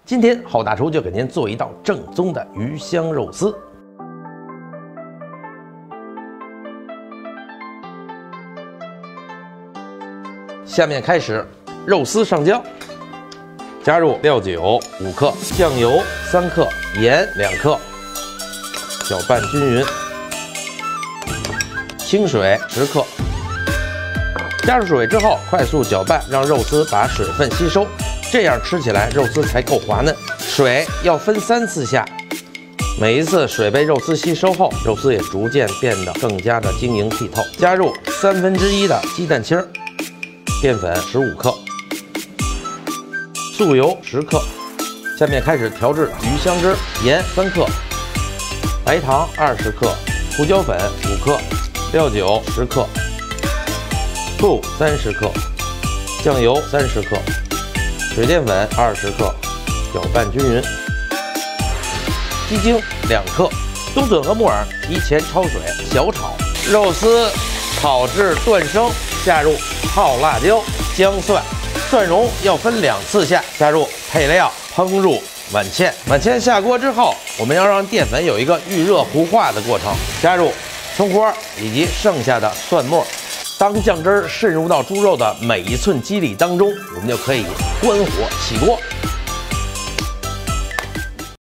今天好大厨就给您做一道正宗的鱼香肉丝。下面开始，肉丝上浆，加入料酒5克，酱油3克，盐2克，搅拌均匀。清水10克。 加入水之后，快速搅拌，让肉丝把水分吸收，这样吃起来肉丝才够滑嫩。水要分3次下，每一次水被肉丝吸收后，肉丝也逐渐变得更加的晶莹剔透。加入1/3的鸡蛋清，淀粉15克，素油10克。下面开始调制鱼香汁，盐3克，白糖20克，胡椒粉5克，料酒10克。 醋30克，酱油30克，水淀粉20克，搅拌均匀。鸡精2克，冬笋和木耳提前焯水，小炒。肉丝炒至断生，下入泡辣椒、姜蒜，蒜蓉要分2次下。加入配料，烹入碗芡。碗芡下锅之后，我们要让淀粉有一个预热糊化的过程。加入葱花以及剩下的蒜末。 当酱汁渗入到猪肉的每一寸肌理当中，我们就可以关火起锅。